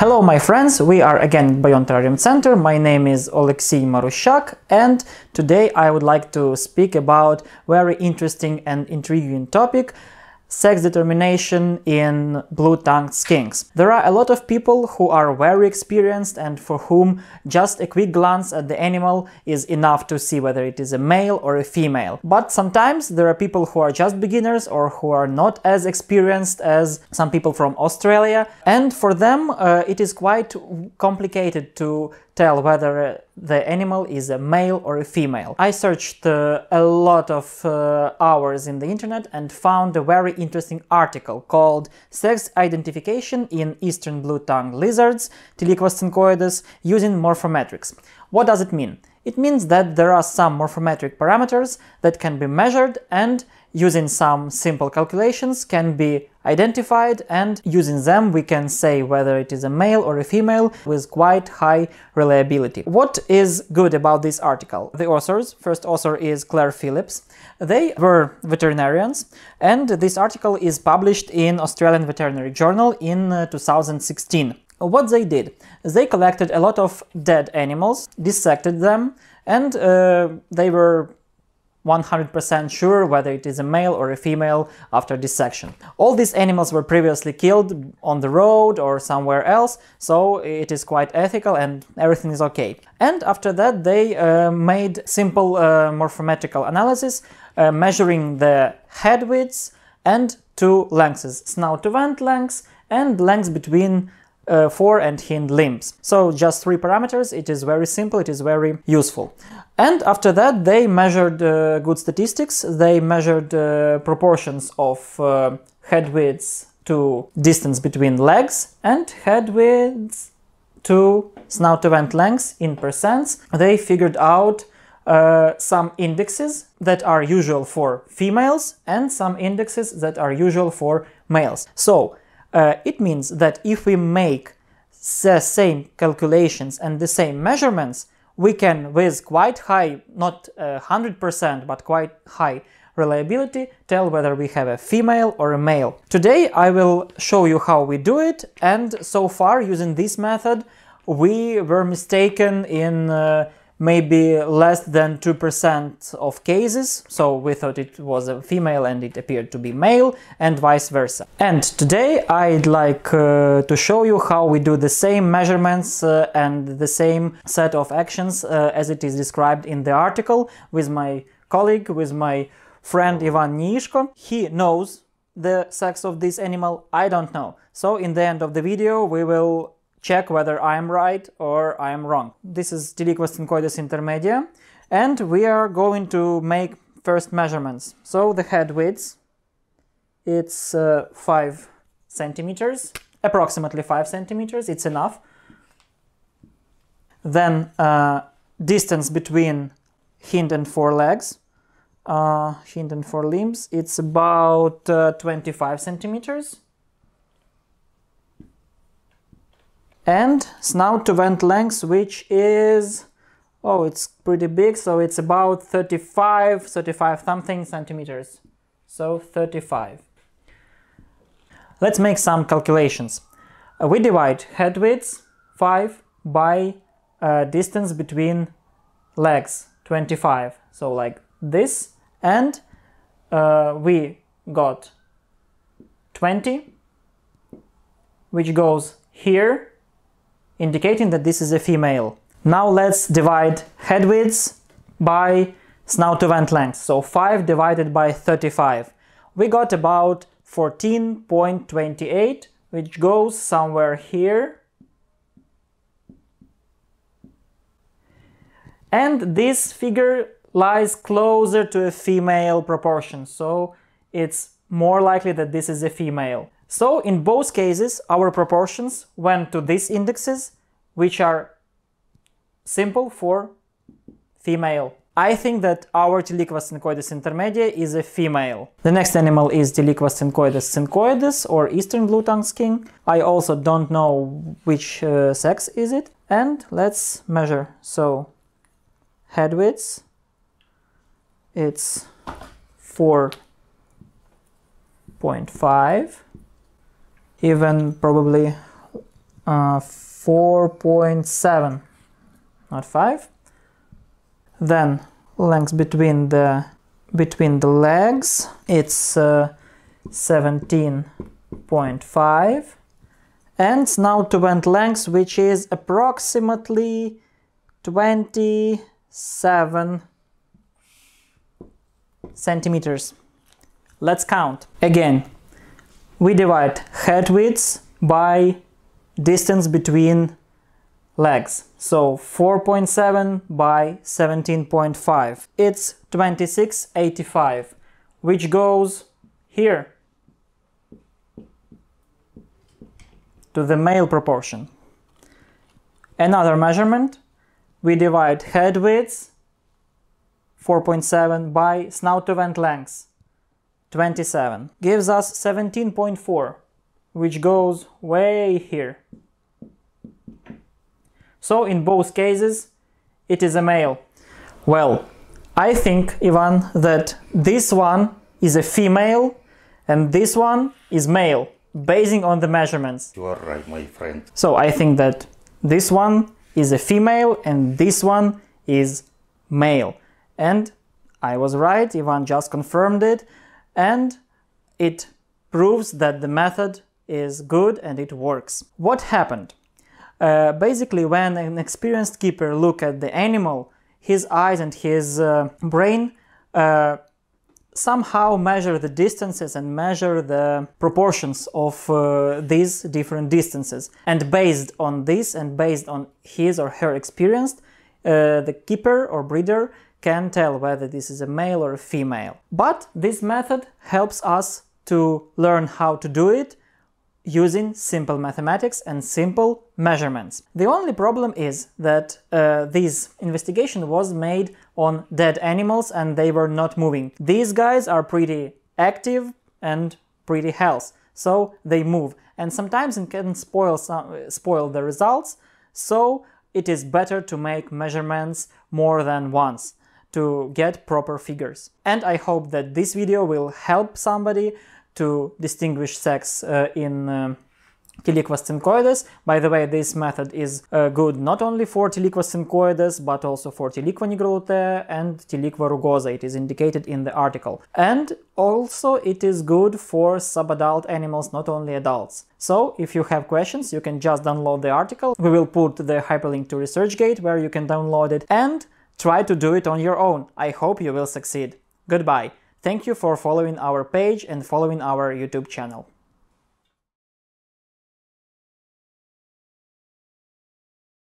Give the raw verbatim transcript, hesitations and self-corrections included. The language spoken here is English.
Hello my friends, we are again BION Terrarium Center. My name is Oleksiy Marushak and today I would like to speak about very interesting and intriguing topic: sex determination in blue-tongued skinks. There are a lot of people who are very experienced and for whom just a quick glance at the animal is enough to see whether it is a male or a female. But sometimes there are people who are just beginners or who are not as experienced as some people from Australia, and for them uh, it is quite complicated to tell whether the animal is a male or a female. I searched uh, a lot of uh, hours in the internet and found a very interesting article called Sex Identification in Eastern Blue-tongued Lizards, Tiliquas syncoides, using morphometrics. What does it mean? It means that there are some morphometric parameters that can be measured and using some simple calculations can be identified, and using them we can say whether it is a male or a female with quite high reliability. What is good about this article? The authors, first author is Claire Phillips. They were veterinarians and this article is published in Australian Veterinary Journal in uh, two thousand sixteen. What they did? They collected a lot of dead animals, dissected them, and uh, they were one hundred percent sure whether it is a male or a female after dissection. All these animals were previously killed on the road or somewhere else, so it is quite ethical and everything is okay. And after that they uh, made simple uh, morphometrical analysis, uh, measuring the head widths and two lengths, snout to vent lengths and lengths between Uh, fore and hind limbs. So just three parameters. It is very simple, it is very useful. And after that they measured uh, good statistics. They measured uh, proportions of uh, head widths to distance between legs and head widths to snout to vent lengths in percents. They figured out uh, some indexes that are usual for females and some indexes that are usual for males. So Uh, it means that if we make the same calculations and the same measurements, we can, with quite high, not one hundred percent, but quite high reliability, tell whether we have a female or a male. Today I will show you how we do it, and so far, using this method, we were mistaken in uh, maybe less than two percent of cases, so we thought it was a female and it appeared to be male, and vice versa. And today I'd like uh, to show you how we do the same measurements uh, and the same set of actions uh, as it is described in the article with my colleague, with my friend Ivan Niishko. He knows the sex of this animal, I don't know. So in the end of the video we will check whether I am right or I am wrong. This is Tiliquas syncoides intermedia, and we are going to make first measurements. So the head width, it's uh, five centimeters, approximately five centimeters, it's enough. Then uh, distance between hind and fore legs, uh, hind and fore limbs, it's about uh, twenty-five centimeters. And snout to vent length, which is, oh, it's pretty big, so it's about thirty-five, thirty-five something centimeters. So thirty-five. Let's make some calculations. Uh, we divide head width five by uh, distance between legs twenty-five, so like this, and uh, we got twenty, which goes here, indicating that this is a female. Now let's divide head widths by snout to vent length. So five divided by thirty-five. We got about fourteen point two eight, which goes somewhere here. And this figure lies closer to a female proportion, so it's more likely that this is a female. So in both cases our proportions went to these indexes, which are simple for female. I think that our Tiliquas syncoides intermedia is a female. The next animal is Tiliquas syncoides syncoides, or Eastern blue-tongued skink. I also don't know which uh, sex is it. And let's measure. So head width, it's four point five, even probably uh, four point seven, not five. Then length between the between the legs, it's uh, seventeen point five, and snout to vent length, which is approximately twenty-seven centimeters. Let's count. Again, we divide head width by distance between legs. So four point seven by seventeen point five. It's twenty-six eighty-five, which goes here to the male proportion. Another measurement, we divide head width four point seven by snout to vent length twenty-seven, gives us seventeen point four, which goes way here. So in both cases it is a male. Well, I think, Ivan, that this one is a female and this one is male, basing on the measurements. You are right, my friend. So I think that this one is a female and this one is male. And I was right, Ivan just confirmed it, and it proves that the method is good and it works. What happened? Uh, basically, when an experienced keeper looks at the animal, his eyes and his uh, brain uh, somehow measure the distances and measure the proportions of uh, these different distances. And based on this and based on his or her experience, uh, the keeper or breeder can tell whether this is a male or a female. But this method helps us to learn how to do it using simple mathematics and simple measurements. The only problem is that uh, this investigation was made on dead animals and they were not moving. These guys are pretty active and pretty healthy, so they move, and sometimes it can spoil some, spoil the results, so it is better to make measurements more than once to get proper figures. And I hope that this video will help somebody to distinguish sex uh, in uh, Tiliquas syncoides. By the way, this method is uh, good not only for Tiliquas syncoides, but also for Tiliqua nigrolutea and Tiliqua rugosa. It is indicated in the article. And also it is good for subadult animals, not only adults. So if you have questions, you can just download the article. We will put the hyperlink to ResearchGate where you can download it and try to do it on your own. I hope you will succeed. Goodbye. Thank you for following our page and following our YouTube channel.